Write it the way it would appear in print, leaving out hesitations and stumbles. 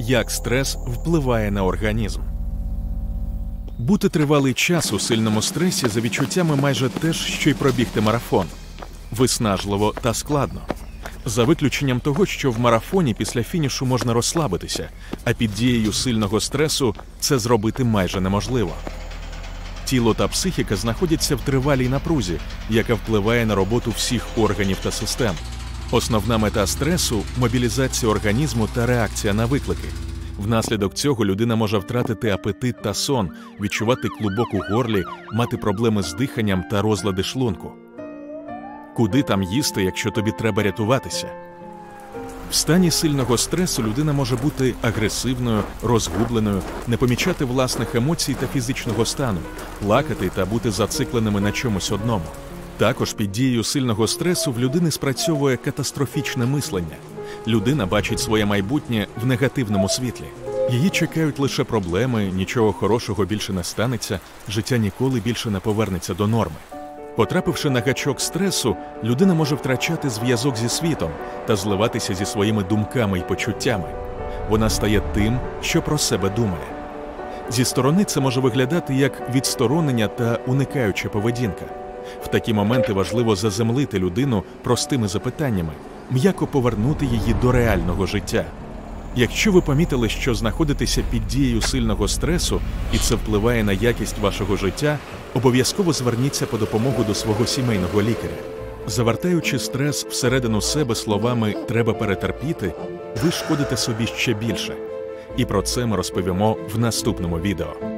Як стрес впливає на організм. Бути тривалий час у сильному стресі за відчуттями майже те ж, що й пробігти марафон. Виснажливо та складно. За виключенням того, що в марафоні після фінішу можна розслабитися, а під дією сильного стресу це зробити майже неможливо. Тіло та психіка знаходяться в тривалій напрузі, яка впливає на роботу всіх органів та систем. Основна мета стресу – мобілізація організму та реакція на виклики. Внаслідок цього людина може втратити апетит та сон, відчувати клубок у горлі, мати проблеми з диханням та розлади шлунку. Куди там їсти, якщо тобі треба рятуватися? В стані сильного стресу людина може бути агресивною, розгубленою, не помічати власних емоцій та фізичного стану, плакати та бути зацикленими на чомусь одному. Також під дією сильного стресу в людини спрацьовує катастрофічне мислення. Людина бачить своє майбутнє в негативному світлі. Її чекають лише проблеми, нічого хорошого більше не станеться, життя ніколи більше не повернеться до норми. Потрапивши на гачок стресу, людина може втрачати зв'язок зі світом та зливатися зі своїми думками і почуттями. Вона стає тим, що про себе думає. Зі сторони це може виглядати як відсторонення та уникаюча поведінка. В такі моменти важливо заземлити людину простими запитаннями, м'яко повернути її до реального життя. Якщо ви помітили, що знаходитеся під дією сильного стресу, і це впливає на якість вашого життя, обов'язково зверніться по допомогу до свого сімейного лікаря. Завертаючи стрес всередину себе словами «треба перетерпіти», ви шкодите собі ще більше. І про це ми розповімо в наступному відео.